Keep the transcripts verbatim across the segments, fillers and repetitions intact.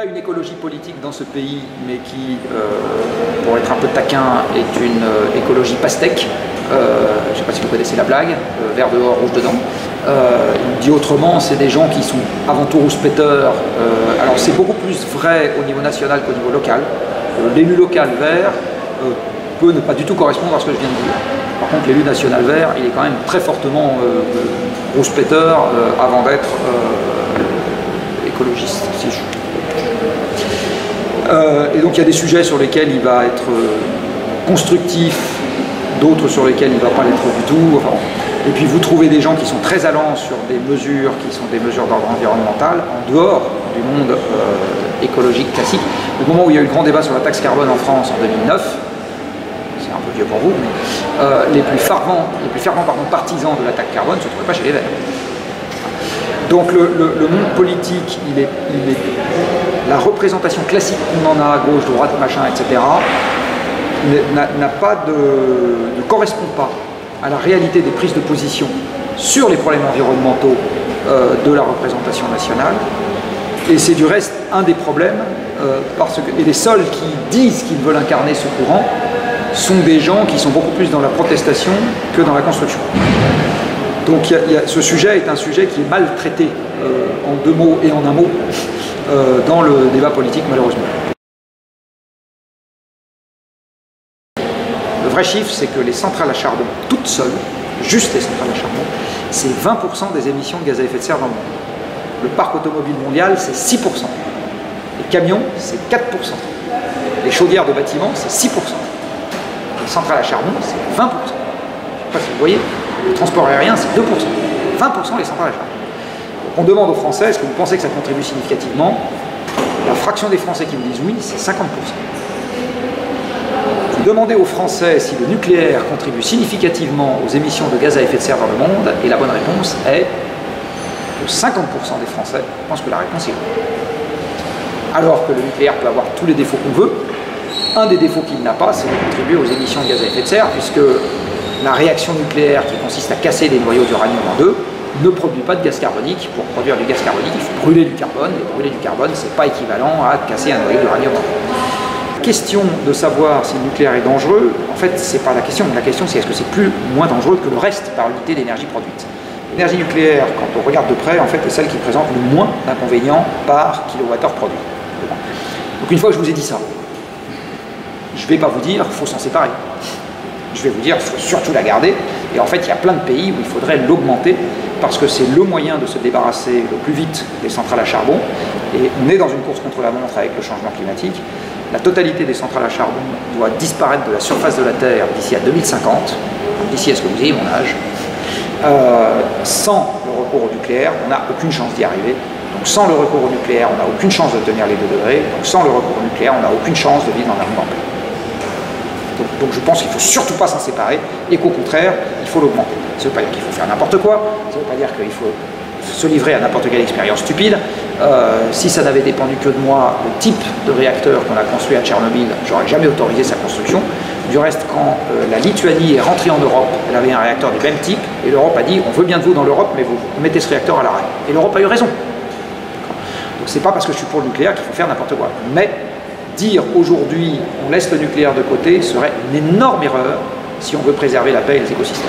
une écologie politique dans ce pays, mais qui, euh, pour être un peu taquin, est une euh, écologie pastèque. Euh, je ne sais pas si vous connaissez la blague, euh, vert dehors, rouge dedans. Euh, dit autrement, c'est des gens qui sont avant tout rouspéteurs. Euh, alors c'est beaucoup plus vrai au niveau national qu'au niveau local. Euh, L'élu local vert euh, peut ne pas du tout correspondre à ce que je viens de dire. Par contre, l'élu national vert, il est quand même très fortement euh, rouspéteur euh, avant d'être euh, écologiste, si je... Euh, et donc il y a des sujets sur lesquels il va être euh, constructif, d'autres sur lesquels il ne va pas l'être du tout. Enfin, et puis vous trouvez des gens qui sont très allants sur des mesures qui sont des mesures d'ordre environnemental en dehors du monde euh, écologique classique. Au moment où il y a eu le grand débat sur la taxe carbone en France en deux mille neuf, c'est un peu vieux pour vous, mais euh, les plus fervents, les plus fervents pardon, partisans de la taxe carbone ne se trouvaient pas chez les Verts. Donc le, le, le monde politique, il est, il est, la représentation classique qu'on en a à gauche, droite, machin, et cetera, n'a pas de, ne correspond pas à la réalité des prises de position sur les problèmes environnementaux euh, de la représentation nationale. Et c'est du reste un des problèmes, euh, parce que, et les seuls qui disent qu'ils veulent incarner ce courant sont des gens qui sont beaucoup plus dans la protestation que dans la construction. Donc y a, y a, ce sujet est un sujet qui est mal traité euh, en deux mots et en un mot euh, dans le débat politique malheureusement. Le vrai chiffre, c'est que les centrales à charbon, toutes seules, juste les centrales à charbon, c'est vingt pour cent des émissions de gaz à effet de serre dans le monde. Le parc automobile mondial, c'est six pour cent. Les camions, c'est quatre pour cent. Les chaudières de bâtiments, c'est six pour cent. Les centrales à charbon, c'est vingt pour cent. Je ne sais pas si vous voyez. Le transport aérien, c'est deux pour cent. vingt pour cent les centrales à charbon. On demande aux Français, est-ce que vous pensez que ça contribue significativement? La fraction des Français qui vous disent oui, c'est cinquante pour cent. Vous demandez aux Français si le nucléaire contribue significativement aux émissions de gaz à effet de serre dans le monde, et la bonne réponse est que cinquante pour cent des Français pensent que la réponse est oui. Alors que le nucléaire peut avoir tous les défauts qu'on veut, un des défauts qu'il n'a pas, c'est de contribuer aux émissions de gaz à effet de serre, puisque la réaction nucléaire qui consiste à casser des noyaux d'uranium en deux ne produit pas de gaz carbonique. Pour produire du gaz carbonique, il faut brûler du carbone, et brûler du carbone, c'est pas équivalent à casser un noyau d'uranium en deux. La question de savoir si le nucléaire est dangereux, en fait, c'est pas la question. La question, c'est est-ce que c'est plus ou moins dangereux que le reste par unité d'énergie produite. L'énergie nucléaire, quand on regarde de près, en fait, est celle qui présente le moins d'inconvénients par kilowattheure produit. Donc une fois que je vous ai dit ça, je ne vais pas vous dire qu'il faut s'en séparer. Je vais vous dire qu'il faut surtout la garder. Et en fait, il y a plein de pays où il faudrait l'augmenter parce que c'est le moyen de se débarrasser le plus vite des centrales à charbon. Et on est dans une course contre la montre avec le changement climatique. La totalité des centrales à charbon doit disparaître de la surface de la Terre d'ici à deux mille cinquante, d'ici à ce que vous ayez mon âge. Euh, sans le recours au nucléaire, on n'a aucune chance d'y arriver. Donc sans le recours au nucléaire, on n'a aucune chance de tenir les deux degrés. Donc sans le recours au nucléaire, on n'a aucune chance de vivre dans un monde en paix. Donc, donc je pense qu'il ne faut surtout pas s'en séparer et qu'au contraire, il faut l'augmenter. Ça ne veut pas dire qu'il faut faire n'importe quoi, ça ne veut pas dire qu'il faut se livrer à n'importe quelle expérience stupide. Euh, si ça n'avait dépendu que de moi, le type de réacteur qu'on a construit à Tchernobyl, j'aurais jamais autorisé sa construction. Du reste, quand euh, la Lituanie est rentrée en Europe, elle avait un réacteur du même type, et l'Europe a dit, on veut bien de vous dans l'Europe, mais vous mettez ce réacteur à l'arrêt. Et l'Europe a eu raison. Donc c'est pas parce que je suis pour le nucléaire qu'il faut faire n'importe quoi. Mais dire aujourd'hui, on laisse le nucléaire de côté, serait une énorme erreur si on veut préserver la paix et les écosystèmes.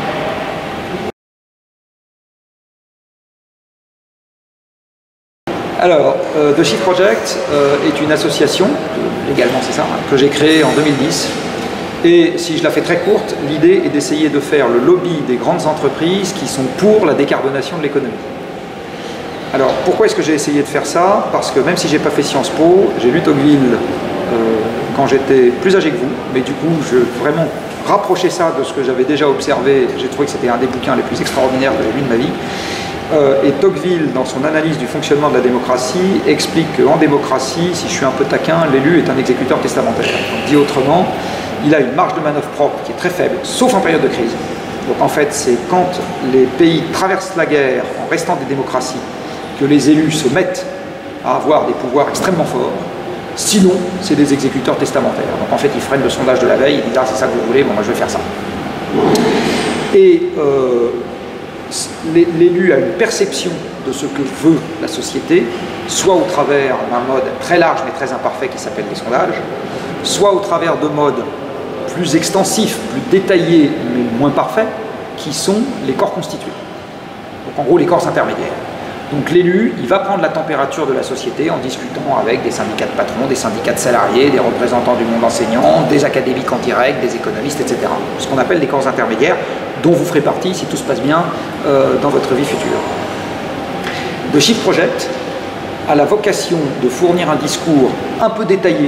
Alors, euh, The Shift Project euh, est une association, légalement c'est ça, hein, que j'ai créée en deux mille dix. Et si je la fais très courte, l'idée est d'essayer de faire le lobby des grandes entreprises qui sont pour la décarbonation de l'économie. Alors, pourquoi est-ce que j'ai essayé de faire ça? Parce que même si j'ai pas fait Sciences Po, j'ai lu Tocqueville euh, quand j'étais plus âgé que vous, mais du coup, je vraiment rapprocher ça de ce que j'avais déjà observé. J'ai trouvé que c'était un des bouquins les plus extraordinaires que j'ai lu de ma vie. Euh, et Tocqueville, dans son analyse du fonctionnement de la démocratie, explique qu'en démocratie, si je suis un peu taquin, l'élu est un exécuteur testamentaire. Donc, dit autrement, il a une marge de manœuvre propre qui est très faible, sauf en période de crise. Donc en fait, c'est quand les pays traversent la guerre en restant des démocraties que les élus se mettent à avoir des pouvoirs extrêmement forts. Sinon, c'est des exécuteurs testamentaires. Donc en fait, ils freinent le sondage de la veille, ils disent « Ah, c'est ça que vous voulez, bon, moi je vais faire ça. » Et euh, l'élu a une perception de ce que veut la société, soit au travers d'un mode très large mais très imparfait qui s'appelle les sondages, soit au travers de modes plus extensifs, plus détaillés mais moins parfaits, qui sont les corps constitués. Donc en gros les corps intermédiaires. Donc l'élu, il va prendre la température de la société en discutant avec des syndicats de patrons, des syndicats de salariés, des représentants du monde enseignant, des académiques en direct, des économistes, et cetera. Ce qu'on appelle les corps intermédiaires, dont vous ferez partie, si tout se passe bien, euh, dans votre vie future. The Shift Project a la vocation de fournir un discours un peu détaillé.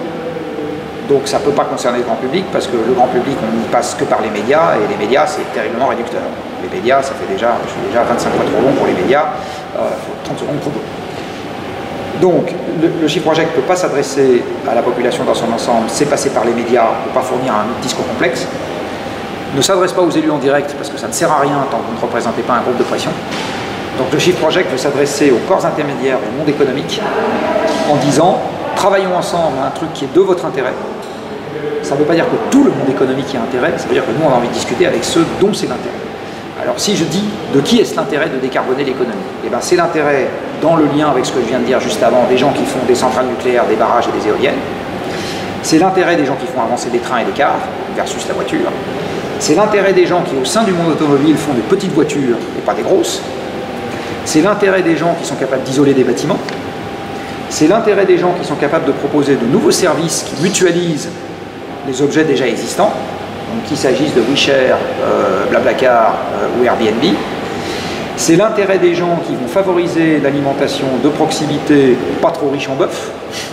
Donc ça ne peut pas concerner le grand public, parce que le grand public, on n'y passe que par les médias, et les médias, c'est terriblement réducteur. Les médias, ça fait déjà, je suis déjà vingt-cinq fois trop long pour les médias, il euh, faut trente secondes trop peu. Donc, le, le Shift Project ne peut pas s'adresser à la population dans son ensemble, c'est passer par les médias, ne peut pas fournir un discours complexe, ne s'adresse pas aux élus en direct, parce que ça ne sert à rien tant que vous ne représentez pas un groupe de pression. Donc le Shift Project veut s'adresser aux corps intermédiaires du monde économique, en disant, travaillons ensemble à un truc qui est de votre intérêt. Ça ne veut pas dire que tout le monde économique y a intérêt, ça veut dire que nous on a envie de discuter avec ceux dont c'est l'intérêt. Alors si je dis de qui est-ce l'intérêt de décarboner l'économie, eh bien c'est l'intérêt, dans le lien avec ce que je viens de dire juste avant, des gens qui font des centrales nucléaires, des barrages et des éoliennes. C'est l'intérêt des gens qui font avancer des trains et des cars versus la voiture. C'est l'intérêt des gens qui au sein du monde automobile font des petites voitures et pas des grosses. C'est l'intérêt des gens qui sont capables d'isoler des bâtiments. C'est l'intérêt des gens qui sont capables de proposer de nouveaux services qui mutualisent les objets déjà existants, donc qu'il s'agisse de WeShare, euh, Blablacar euh, ou Airbnb. C'est l'intérêt des gens qui vont favoriser l'alimentation de proximité, pas trop riche en bœuf.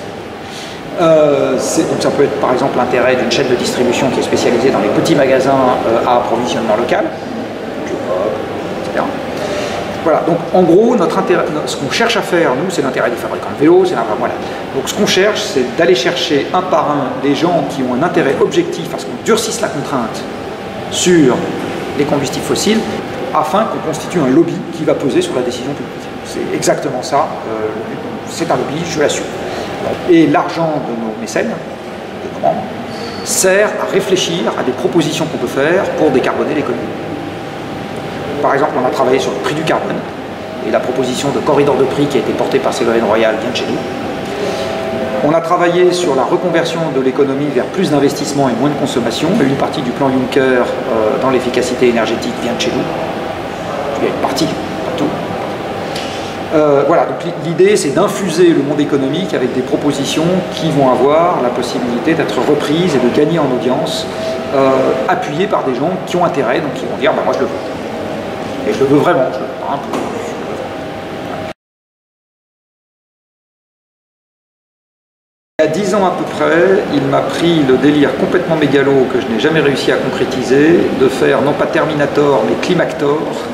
Euh, donc ça peut être par exemple l'intérêt d'une chaîne de distribution qui est spécialisée dans les petits magasins euh, à approvisionnement local, et cetera. Voilà, donc en gros, notre intérêt, ce qu'on cherche à faire, nous, c'est l'intérêt des fabricants de vélos, c'est l'intérêt, voilà. Donc ce qu'on cherche, c'est d'aller chercher un par un des gens qui ont un intérêt objectif parce qu'on durcisse la contrainte sur les combustibles fossiles, afin qu'on constitue un lobby qui va peser sur la décision publique. C'est exactement ça, euh, c'est un lobby, je l'assume. Et l'argent de nos mécènes, de nos membres, sert à réfléchir à des propositions qu'on peut faire pour décarboner l'économie. Par exemple, on a travaillé sur le prix du carbone, et la proposition de corridor de prix qui a été portée par Ségolène Royal vient de chez nous. On a travaillé sur la reconversion de l'économie vers plus d'investissement et moins de consommation, et une partie du plan Juncker euh, dans l'efficacité énergétique vient de chez nous. Il y a une partie, pas tout. Euh, voilà, donc l'idée c'est d'infuser le monde économique avec des propositions qui vont avoir la possibilité d'être reprises et de gagner en audience, euh, appuyées par des gens qui ont intérêt, donc qui vont dire bah, moi je le veux. Et je le veux vraiment, je le veux pas un peu. Il y a dix ans à peu près, il m'a pris le délire complètement mégalo que je n'ai jamais réussi à concrétiser, de faire non pas Terminator mais Climactor,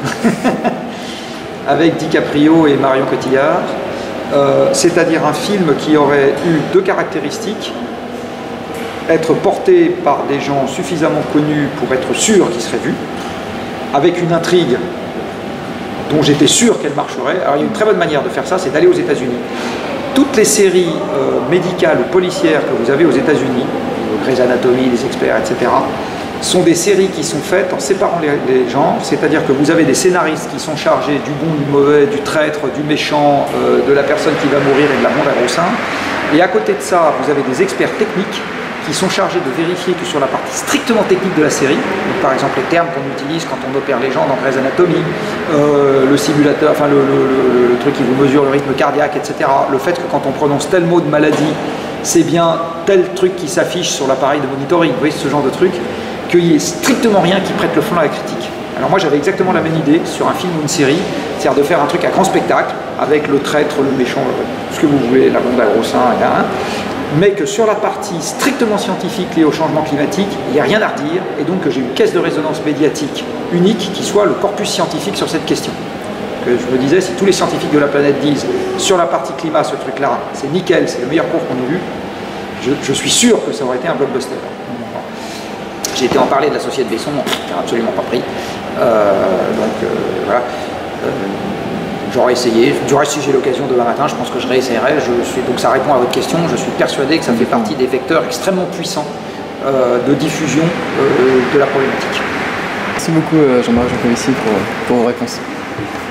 avec DiCaprio et Marion Cotillard, euh, c'est-à-dire un film qui aurait eu deux caractéristiques: être porté par des gens suffisamment connus pour être sûr qu'il serait vu, avec une intrigue dont j'étais sûr qu'elle marcherait. Alors il y a une très bonne manière de faire ça, c'est d'aller aux États-Unis. Toutes les séries euh, médicales ou policières que vous avez aux États-Unis, Grey's Anatomy, les experts, et cetera, sont des séries qui sont faites en séparant les, les genres, c'est-à-dire que vous avez des scénaristes qui sont chargés du bon, du mauvais, du traître, du méchant, euh, de la personne qui va mourir et de la blonde à gros seins. Et à côté de ça, vous avez des experts techniques qui sont chargés de vérifier que sur la partie strictement technique de la série, donc par exemple les termes qu'on utilise quand on opère les gens dans Grey's Anatomy, euh, le simulateur, enfin le, le, le, le truc qui vous mesure le rythme cardiaque, et cetera. Le fait que quand on prononce tel mot de maladie, c'est bien tel truc qui s'affiche sur l'appareil de monitoring, vous voyez ce genre de truc, qu'il n'y ait strictement rien qui prête le flanc à la critique. Alors moi j'avais exactement la même idée sur un film ou une série, c'est-à-dire de faire un truc à grand spectacle, avec le traître, le méchant, ce que vous voulez, la blonde à gros seins, et là, mais que sur la partie strictement scientifique liée au changement climatique, il n'y a rien à redire, et donc que j'ai une caisse de résonance médiatique unique qui soit le corpus scientifique sur cette question. Que je me disais, si tous les scientifiques de la planète disent sur la partie climat, ce truc-là, c'est nickel, c'est le meilleur cours qu'on ait vu, je, je suis sûr que ça aurait été un blockbuster. J'ai été en parler de la Société Besson, qui n'a absolument pas pris. Euh, donc euh, voilà. Euh, J'aurais essayé. Du reste, si j'ai l'occasion demain matin, je pense que je réessayerai. Je suis, donc ça répond à votre question. Je suis persuadé que ça fait partie des vecteurs extrêmement puissants euh, de diffusion euh, de la problématique. Merci beaucoup Jean-Marie Jancovici pour, pour vos réponses. entreprises.